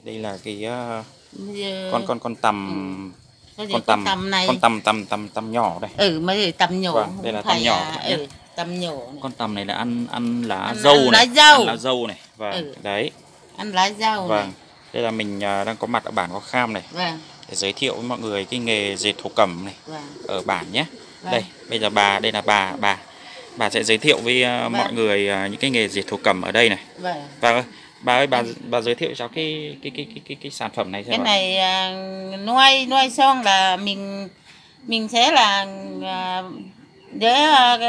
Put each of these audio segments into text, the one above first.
Đây là cái giờ... con tầm này. con tầm nhỏ đây. Mấy tầm nhỏ. Vâng, đây là tầm nhỏ. Tầm nhỏ này. Con tầm này là ăn lá dâu này, ăn lá dâu này. Vâng, đấy. Ăn lá dâu. Vâng. Đây là mình đang có mặt ở bản Có Kham này. Vâng. Để giới thiệu với mọi người cái nghề dệt thổ cẩm này. Vâng. Ở bản nhé. Vâng. Đây, bây giờ đây là bà sẽ giới thiệu với mọi người những cái nghề dệt thổ cẩm ở đây này. Vâng. Bà ơi, bà giới thiệu cho cái sản phẩm này xem. Cái này nuôi xong là mình sẽ là để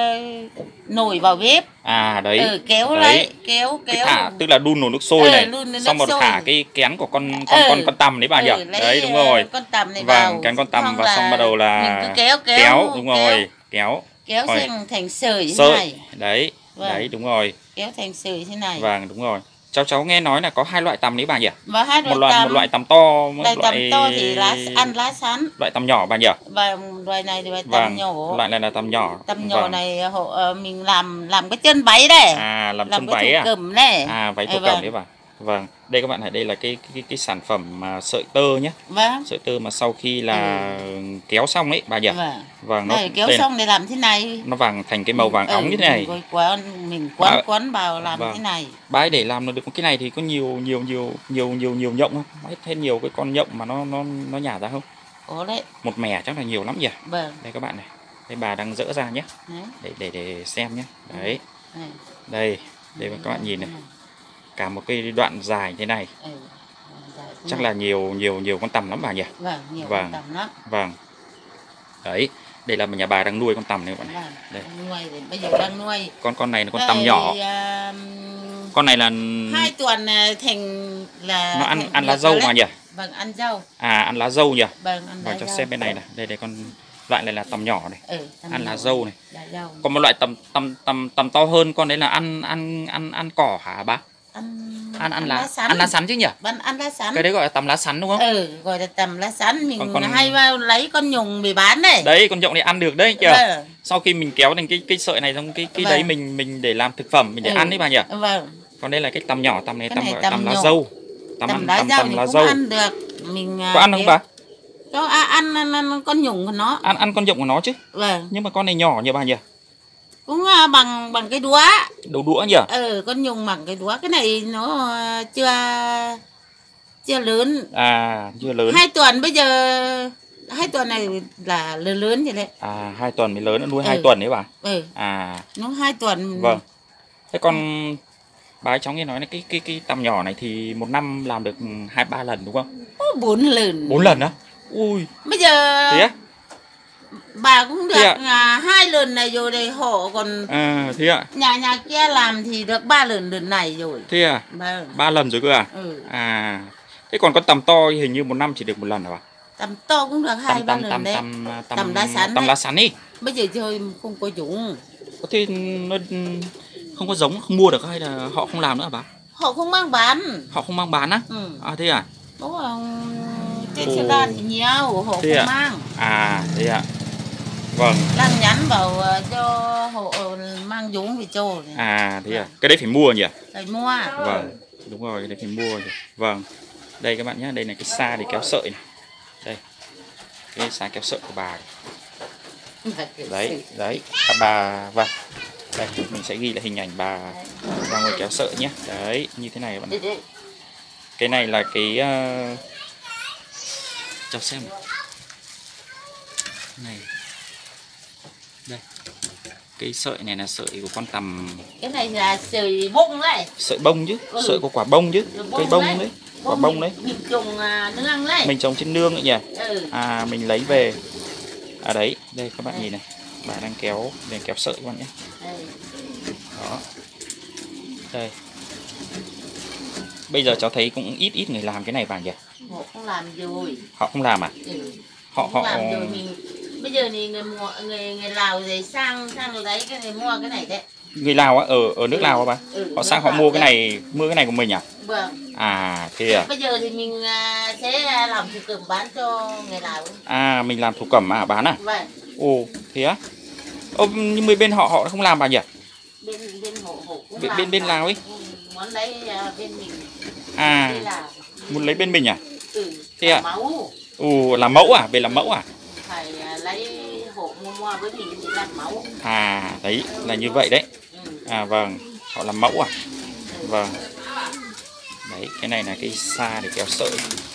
nồi vào bếp. À đấy. Kéo lấy, kéo. Thả tức là đun nồi nước sôi này. Xong rồi thả cái kén của con tằm đấy bà nhỉ? Đấy đúng rồi. Con tằm này vào. Vâng, kén con tằm và xong bắt đầu là mình cứ kéo đúng rồi, kéo thành sợi thế này. Đấy. Vâng. Đấy đúng rồi. Kéo thành sợi thế này. Vâng đúng rồi. Cháu nghe nói là có 2 loại tằm đấy bà nhỉ? Và 2 loại một loại tằm to, tằm to thì ăn lá sắn. Loại tằm nhỏ bà nhỉ? Và loại này thì tằm nhỏ. Loại này là tằm nhỏ. Tằm nhỏ này mình làm cái chân váy đây. Làm chân váy à? Cẩm này. Váy thổ cẩm đấy bà. Vâng, đây các bạn thấy đây là cái sản phẩm sản tơ nhé. Vâng. Sợi tơ mà sau khi là kéo xong đấy bà nhỉ? Vâng. Đây, kéo xong để làm thế này. Nó vàng thành cái màu vàng óng như thế này. Mình quấn vào làm thế này. Bà ấy để làm được cái này thì có nhiều nhộng không? Hết nhiều cái con nhộng mà nó nhả ra không? Có đấy. Một mẻ chắc là nhiều lắm nhỉ? Vâng. Đây các bạn này. Đây bà đang dỡ ra nhé. Để xem nhé. Đấy. Đây các bạn nhìn này. Cả một cái đoạn dài thế này. Chắc là nhiều con tằm lắm bà nhỉ? Vâng, nhiều con tằm lắm. Vâng. Đấy, đây là nhà bà đang nuôi con tằm này các bạn. Đây. Nuôi bây giờ đang nuôi. Con này là con tằm nhỏ. Con này là 2 tuần thành là nó ăn lá dâu mà nhỉ? Vâng, ăn dâu. Ăn lá dâu nhỉ? Vâng, ăn lá cho dâu. xem bên này này. Đây con loại này là tằm nhỏ này. Ăn lá dâu này. Dâu. Còn một loại tằm to hơn, con đấy là ăn cỏ hả bà? Ăn lá sắn chứ nhỉ? Vâng, ăn lá sắn. Cái đấy gọi là tằm lá sắn đúng không? Gọi là tằm lá sắn. Mình hay vào lấy con nhùng để bán đấy. Đấy, con nhộng này ăn được đấy kìa. Sau khi mình kéo thành cái sợi này xong cái đấy mình để làm thực phẩm, mình để ăn đấy bà nhỉ? Vâng. Còn đây là cái tằm nhỏ, tằm này gọi tằm lá dâu. Tằm lá dâu ăn được. Mình có ăn không bà? Có ăn con nhung của nó. Ăn con nhộng của nó chứ. Vâng. Nhưng mà con này nhỏ nhỉ bà nhỉ? Cũng bằng cái đũa. Đầu đũa nhỉ? Con nhung bằng cái đũa. Cái này nó chưa lớn. Chưa lớn. 2 tuần bây giờ 2 tuần này là lớn vậy đấy. 2 tuần mới lớn, nuôi 2 tuần đấy bà. Nó 2 tuần. Vâng. Thế còn bà ấy cháu nghe nói là cái tằm nhỏ này thì 1 năm làm được 2-3 lần đúng không? 4 lần. 4 lần á? Ui. Bây giờ thế á? Bà cũng được 2 lần này rồi đây họ còn thế ạ? Nhà kia làm thì được 3 lần này rồi. Thế à? 3 lần rồi cơ à? Thế còn con tằm to hình như 1 năm chỉ được 1 lần hả bà? Tằm to cũng được 2-3 lần đấy. Tằm lá sắn. Tằm lá sắn đi. Bây giờ chơi không có giống. Có thế nó không có giống, không mua được hay là họ không làm nữa hả bà? Họ không mang bán. Họ không mang bán á? Thế à? Đúng rồi. Trên xe đan thì nhiều, họ không mang. Thế ạ. Vâng. Đang nhắn vào cho họ mang giống về cho. Thế à? Cái đấy phải mua nhỉ? Phải mua. Vâng, đúng rồi, cái đấy phải mua nhỉ. Vâng. Đây các bạn nhé, đây là cái sa để kéo sợi này. Đây. Cái sa kéo sợi của bà. Đấy, bà vâng. Đây, mình sẽ ghi lại hình ảnh bà đang ngồi kéo sợi nhé. Đấy, như thế này các bạn. Cái này là cái cho xem này. Đây. Cái sợi này là sợi của con tằm. Cái này là sợi bông đấy. Sợi bông chứ, sợi của quả bông chứ. Cây bông đấy. Quả bông đấy. Mình trồng nương đấy. Mình trồng trên nương nữa nhỉ? Mình lấy về. Đấy, đây các bạn nhìn này. Bà đang kéo sợi các bạn nhé. Đó. Đây. Bây giờ cháu thấy cũng ít người làm cái này bà nhỉ? Họ không làm rồi. Họ không làm à? Họ làm rồi mình. Bây giờ thì người Lào rồi sang rồi đấy cái này mua cái này đấy. Người Lào á, ở nước Lào á bà? Họ sang họ mua cái này của mình à? Vâng. Thế à? Bây giờ thì mình sẽ làm thổ cẩm bán cho người Lào. Mình làm thổ cẩm bán à? Vâng. Ồ, thế á? Nhưng bên họ không làm bà nhỉ? Bên họ cũng làm. Bên Lào ấy. Món đấy bên mình. À. Bên Lào. Muốn lấy bên mình à? Thế Làm à? mẫu. Làm mẫu à? Về làm mẫu à? Phải lấy hộ mua với mình thì làm mẫu. À, đấy là như vậy đấy. À vâng, họ làm mẫu à? Vâng. Đấy, cái này là cái sa để kéo sợi.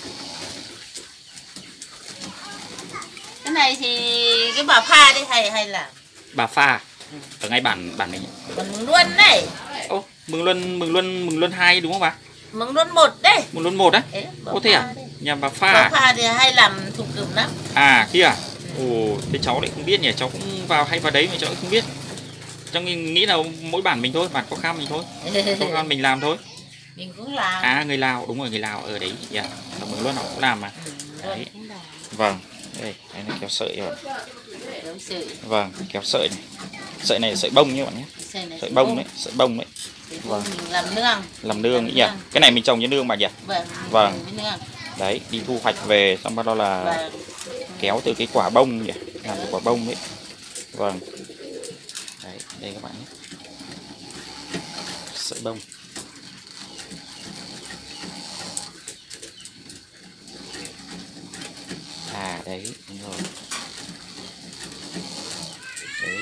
Cái này thì cái bà pha đấy hay là Bà pha ở ngay bản mình. còn Mừng Luân đấy. Ô, Mừng Luân 2 đúng không bà? Mừng Luân 1 đấy. Mừng Luân 1 á? Ô thế à? Đấy. Nhà bà pha Bà à? pha thì hay làm thủ cửm lắm. À kia à? Ồ, thế cháu lại không biết nhỉ, cháu cũng hay vào đấy mà cháu cũng không biết. Cháu nghĩ là mỗi bản mình thôi, bản khó khăn mình thôi. Khó khăn mình làm thôi. Mình cũng làm. À, người Lào, đúng rồi, người Lào ở đấy. Dạ, ở Mừng Luân họ cũng làm mà. Đấy. Vâng, đây là kéo sợi rồi. Vâng, kéo sợi này. Sợi này là sợi bông nhé bạn nhé. Sợi bông đấy, sợi bông đấy. Vâng. Mình làm nương. Làm nương nhỉ? Cái này mình trồng trên nương mà nhỉ? Vâng. Đấy, đi thu hoạch về xong bắt đầu là kéo từ cái quả bông nhỉ? Làm từ quả bông đấy. Vâng. Đấy, đây các bạn nhé. Sợi bông. À đấy, đúng rồi. Đấy.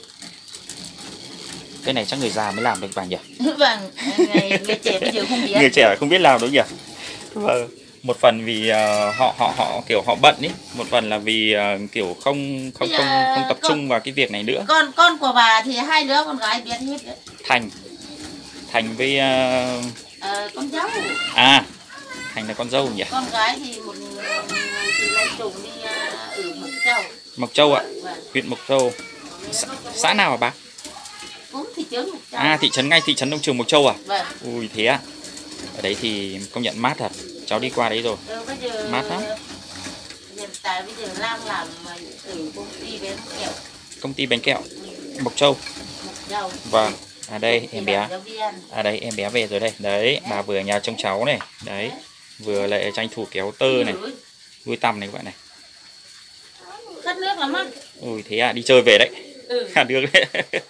Cái này chắc người già mới làm được bạn nhỉ? Vâng, người trẻ bây giờ không biết. Người trẻ không biết làm đúng nhỉ? Vâng. Một phần vì họ kiểu họ bận ý, một phần là vì kiểu không tập trung vào cái việc này nữa. Con của bà thì 2 đứa con gái biết hết đấy. Thành với con dâu. À, Thành là con dâu nhỉ? Con gái thì một người thì lấy chồng đi ở Mộc Châu. Mộc Châu ạ? Vâng. Huyện Mộc Châu. Xã nào hả bác? Cũng thị trấn Mộc Châu. À, ngay thị trấn Nông Trường Mộc Châu à? Vâng. Ui thế à? Ở đấy thì công nhận mát thật. Cháu đi qua đấy rồi. Bây giờ mát lắm. Hiện tại bây giờ làm ở công ty bánh kẹo. Công ty bánh kẹo Mộc Châu. Mộc Châu. Vâng. À đây em bé. À đây em bé về rồi đây. Đấy, bà vừa ở nhà trông cháu này. Đấy. Vừa lại tranh thủ kéo tơ này. Nuôi tằm này các bạn này. Khát nước lắm á. Ui thế à, đi chơi về đấy. Khát nước đấy.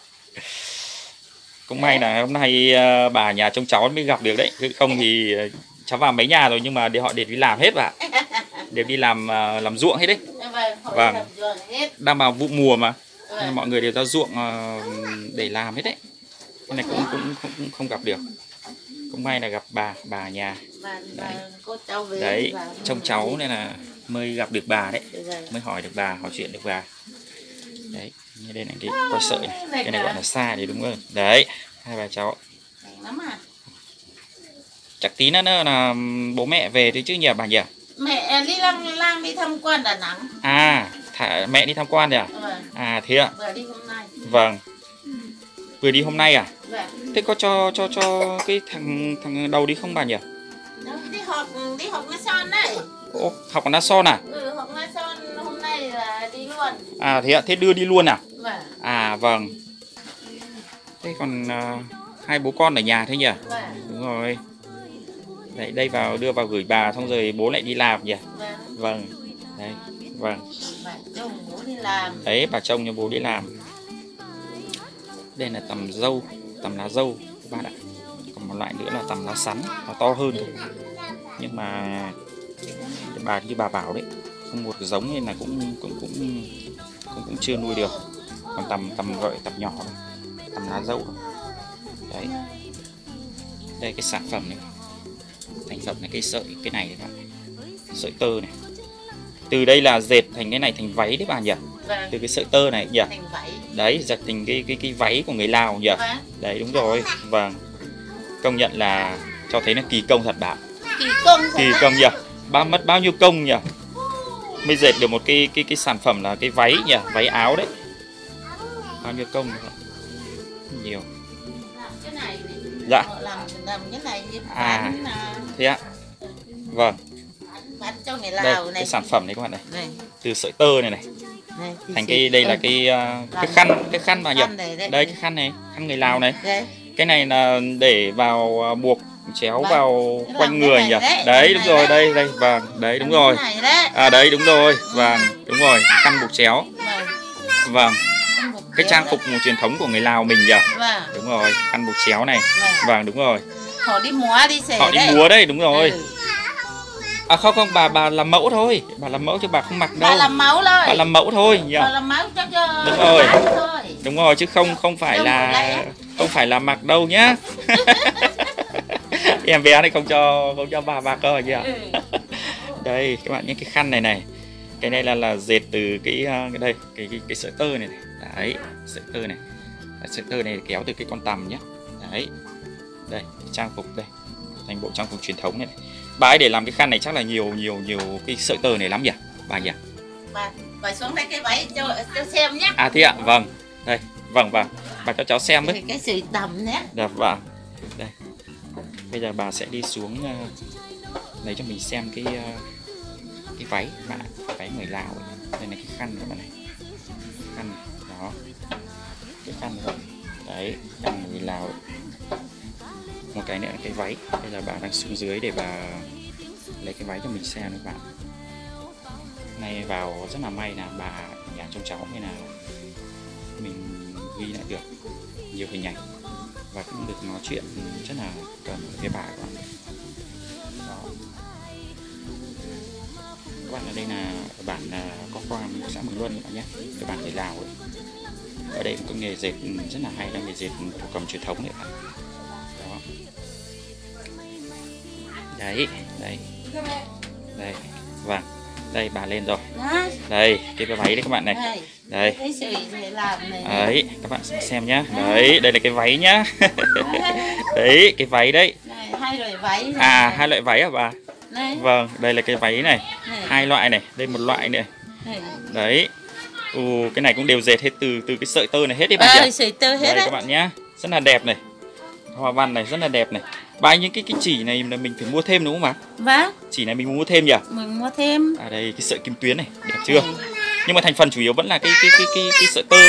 Cũng may là hôm nay bà nhà trông cháu mới gặp được đấy. Chứ không thì cháu vào mấy nhà rồi nhưng mà họ đều đi làm hết bà. Đều đi làm ruộng hết đấy. Vâng. Đang vào vụ mùa mà. Nên mọi người đều ra ruộng để làm hết đấy. Cái này cũng không gặp được. Cũng may là gặp bà nhà. Đấy, trông cháu nên là mới gặp được bà đấy. Mới hỏi được bà, hỏi chuyện được bà. Đấy, như đây là cái coi sợi này. Cái này gọi là sa đấy đúng không? Đấy, hai bà cháu. Chắc tí nữa là bố mẹ về đấy chứ nhỉ bà nhỉ? Mẹ đi lang đi tham quan Đà Nẵng. À, mẹ đi tham quan rồi à? À thế ạ? Vừa đi hôm nay. Vâng. Vừa đi hôm nay à? Vâng. Thế có cho cái thằng đầu đi không bà nhỉ? Đi học Nga Son đấy. Ồ, học ở Na Son à? Học Nga Son hôm nay là đi luôn. À thế ạ, thế đưa đi luôn à? Vâng. À vâng. Thế còn hai bố con ở nhà thế nhỉ? Vâng. Đúng rồi. Đấy, đây đưa vào gửi bà xong rồi bố lại đi làm nhỉ? Vâng. Vâng. Đấy, vâng. Bà chồng bố đi làm. Đấy, bà chồng cho bố đi làm. Đây là tầm dâu, tầm lá dâu các bạn ạ. Còn một loại nữa là tầm lá sắn, nó to hơn thôi. Nhưng mà bà như bà bảo đấy, không một giống nên là cũng chưa nuôi được. Còn tầm gợi tầm nhỏ thôi, tầm lá dâu thôi. Đấy. Đây cái sản phẩm này. Thành phẩm là cái sợi cái này các bạn. Sợi tơ này. Từ đây là dệt thành cái này thành váy đấy bà nhỉ? Vâng. Từ cái sợi tơ này nhỉ? Thành váy. Đấy, dệt thành cái váy của người Lào nhỉ? Vâng. Đấy đúng rồi. Vâng. Công nhận là cho thấy nó kỳ công thật bà. Kỳ công nhỉ? Mất bao nhiêu công nhỉ? Mới dệt được một cái sản phẩm là cái váy nhỉ? Váy áo đấy. Bao nhiêu công nữa? Nhiều. Cái này dạ. Làm cái này bán, thế ạ. Vâng. Bán cho người Lào đây, này. Cái sản phẩm này các bạn này. Này. Từ sợi tơ này thành cái đây là cái khăn bà nhỉ? Đây cái khăn này, khăn người Lào này. Đây. Cái này là để vào buộc chéo vào quanh người nhỉ? Đấy đúng rồi, đây vâng, đấy đúng rồi. À đấy đúng rồi, vâng, đúng rồi, khăn buộc chéo. Vâng. Cái trang phục truyền thống của người Lào mình nhỉ? Đúng rồi, khăn buộc chéo này. Vâng đúng rồi. Họ đi múa đi xẻ. Họ đi múa đấy, đúng rồi. À không không, bà làm mẫu thôi, bà làm mẫu chứ bà không mặc đâu. Bà làm mẫu thôi. Bà làm mẫu thôi nhỉ. Bà làm mẫu cho đúng rồi. thôi. Đúng rồi chứ không phải là mặc đâu nhá. Em bé này không cho bà mặc cơ nhỉ. Đây các bạn nhé, cái khăn này cái này là dệt từ cái đây cái sợi tơ này, đấy sợi tơ này. Sợi tơ này kéo từ cái con tằm nhé. Đấy đây trang phục đây, thành bộ trang phục truyền thống này. Bà ấy để làm cái khăn này chắc là nhiều cái sợi tơ này lắm nhỉ bà nhỉ. Bà xuống đây cái váy cho xem nhé. À thế ạ, vâng đây, vâng bà cho cháu xem với cái sợi tằm nhé. Dạ vâng. Đây bây giờ bà sẽ đi xuống lấy cho mình xem cái váy bạn, váy người Lào. Đây là cái khăn các bạn này, khăn đó, cái khăn rồi đấy, khăn người Lào. Một cái nữa là cái váy. Bây giờ bà đang xuống dưới để bà lấy cái váy cho mình xem các bạn. Nay vào rất là may là bà ở nhà trông cháu nên là mình ghi lại được nhiều hình ảnh và cũng được nói chuyện rất là cần với bà các bạn. Đó. Các bạn ở đây là ở bản Có Khoam, xã Mường Luân các bạn nhé, cái bản người Lào ấy. Ở đây có nghề dệt rất là hay, là nghề dệt thổ cầm truyền thống đấy các bạn. Đó. Đấy đây vâng, đây bà lên rồi. Đây cái váy đấy các bạn này. Đây đấy các bạn xem nhá. Đấy đây là cái váy nhá. Đấy cái váy đấy. Hai loại váy. À hai loại váy à bà? Vâng, đây là cái váy này. Hai loại này, đây một loại này. Đấy. Cái này cũng đều dệt hết từ cái sợi tơ này hết đấy bạn nhỉ? Sợi tơ hết đây đấy các bạn nhá. Rất là đẹp này. Hoa văn này rất là đẹp này. Bà những cái chỉ này là mình phải mua thêm đúng không bà? Vâng. Chỉ này mình mua thêm nhỉ? Mình mua thêm. À đây cái sợi kim tuyến này, đẹp chưa? Nhưng mà thành phần chủ yếu vẫn là cái sợi tơ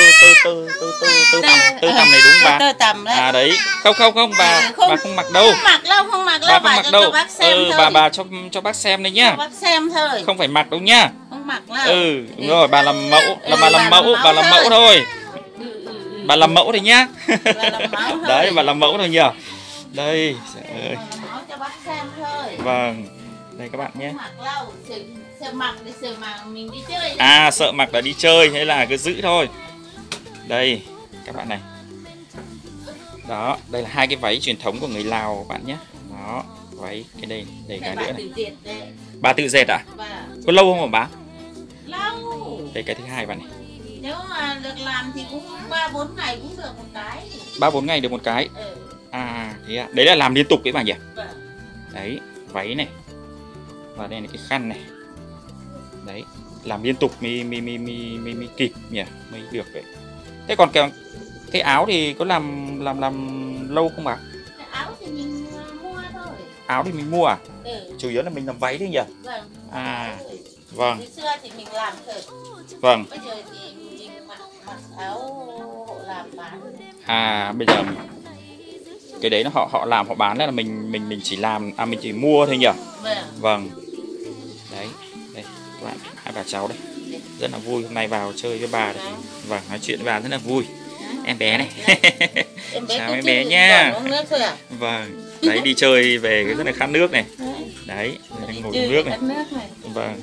tằm này đúng không bà? Tơ tằm đấy. À đấy. Không bà không mặc đâu. Không mặc đâu. Bà không mặc đâu. Cho bác xem thôi. Bà cho bác xem đấy nhá. Cho bác xem thôi. Không phải mặc đâu nhá. Không mặc đâu. Đúng rồi, bà làm mẫu, bà làm mẫu thôi. Bà làm mẫu thôi nhá. Đấy, bà làm mẫu thôi nhỉ. Đây, ơi. Cho bác xem thôi. Vâng. Đây các bạn nhé. Sợ mặc để sợ mà mình đi chơi đấy. À sợ mặc là đi chơi hay là cứ giữ thôi. Đây các bạn này. Đó, đây là hai cái váy truyền thống của người Lào các bạn nhé. Đó, váy cái đây cái nữa này. Bà tự dệt à? Vâng. Có lâu không hả bà? Lâu. Đây cái thứ hai bạn này. Nếu mà được làm thì cũng 3-4 ngày cũng được một cái. 3-4 ngày được một cái. À thế à, đấy là làm liên tục đấy bà nhỉ? Vâng. Đấy, váy này. Và đây là cái khăn này. Đấy, làm liên tục mới kịp nhỉ, mới được đấy. Thế còn cái áo thì có làm lâu không bà? Áo thì mình mua thôi. Áo thì mình mua à? Chủ yếu là mình làm váy thôi nhỉ? Vâng. À, vâng. Ngày xưa thì mình làm thử. Vâng. Bây giờ thì mình mặc áo hộ làm bán. À, bây giờ cái đấy nó họ làm họ bán là mình chỉ làm mình chỉ mua thôi nhỉ? Vâng. Vâng. Đấy, đây các bạn, hai bà cháu đây. Rất là vui, hôm nay vào chơi với bà đây. Vâng, nói chuyện với bà rất là vui. Em bé này. Chào em bé nha. Vâng. Đấy đi chơi về cái rất là khát nước này. Đấy, đang ngồi uống nước này. Vâng.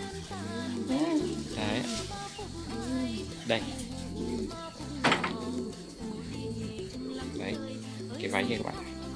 Đấy. Đây. Đấy, cái váy này các bạn.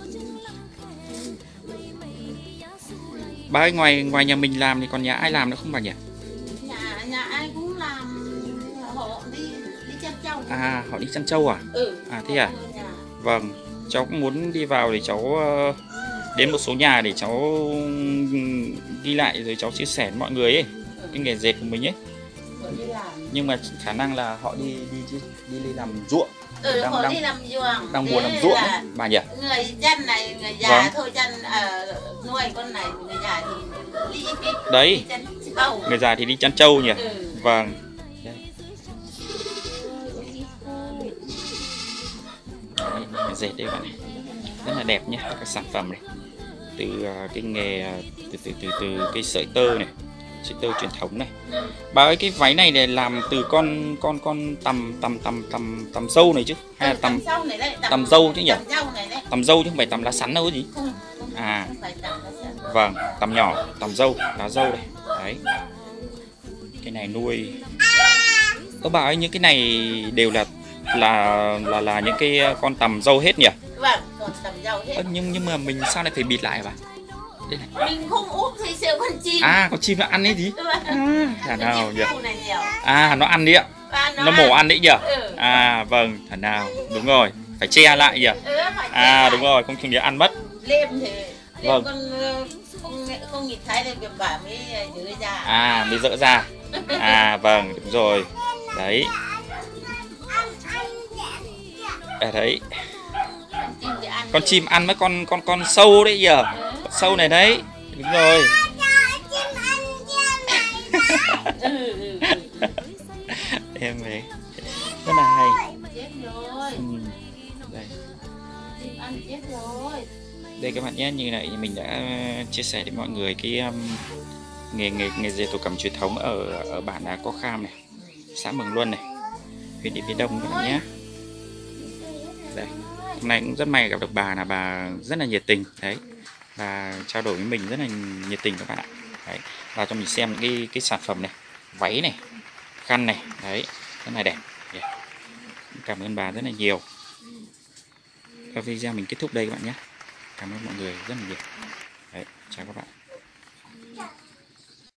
Bà ơi, ngoài nhà mình làm thì còn nhà ai làm nữa không bà nhỉ? Nhà ai cũng làm, họ đi chăn trâu. À, họ đi chăn trâu à? À thế à? Vâng, cháu cũng muốn đi vào để cháu đến một số nhà để cháu ghi lại rồi cháu chia sẻ với mọi người ấy, cái nghề dệt của mình ấy. Nhưng mà khả năng là họ đi làm ruộng. Họ đi làm ruộng. Đang muốn làm ruộng ấy, bà nhỉ? Người dân này, người già vâng. Thôi chăn nuôi con này, người già thì đi đấy. Chăn trâu. Người già thì đi chăn trâu nhỉ? Vâng. Đây. Đấy, dệt đây bạn này. Rất là đẹp nhé, các sản phẩm này. Từ cái nghề từ cái sợi tơ này, sợi tơ truyền thống này. Bà ơi, cái váy này để làm từ con tằm dâu này chứ? Hay là tằm dâu chứ nhỉ? Tằm dâu chứ không phải tằm lá sắn đâu cái gì? Không à phải tằm lá sắn. Vâng, tằm nhỏ, tằm dâu, lá dâu đây. Đấy. Cái này nuôi. Bà ơi, những cái này đều là những cái con tằm dâu hết nhỉ? Vâng, con tằm dâu hết. Nhưng mà mình sao lại phải bịt lại bà? Đây này. Mình không úp thì sẽ con chim. À, con chim nó ăn ấy gì? Thả nào nhỉ? À, nó ăn đi ạ. Nó mổ ăn đấy nhỉ? À vâng, thả nào. Đúng rồi, phải che lại nhỉ? À đúng rồi, không để ăn mất. Lêm thì vâng. Không nhìn thấy thì bà mới dỡ ra. À, mới dỡ ra. À vâng, đúng rồi. Đấy. À đấy. Con chim ăn mấy con sâu đấy nhỉ? Con sâu này đấy. Đúng rồi. Em ấy rất là hay. Chết rồi. Đây. Chim ăn chết rồi. Đây các bạn nhé, như này mình đã chia sẻ đến mọi người cái nghề dệt thổ cẩm truyền thống ở bản Co Kham này, xã Mường Luân này, huyện Điện Biên Đông các bạn nhé. Đây, hôm nay cũng rất may gặp được bà, là bà rất là nhiệt tình đấy, và trao đổi với mình rất là nhiệt tình các bạn ạ. Đấy, và cho mình xem những cái sản phẩm này, váy này, khăn này, đấy, rất là đẹp. Cảm ơn bà rất là nhiều. Và video mình kết thúc đây các bạn nhé. Cảm ơn mọi người rất là nhiều. Đấy, chào các bạn.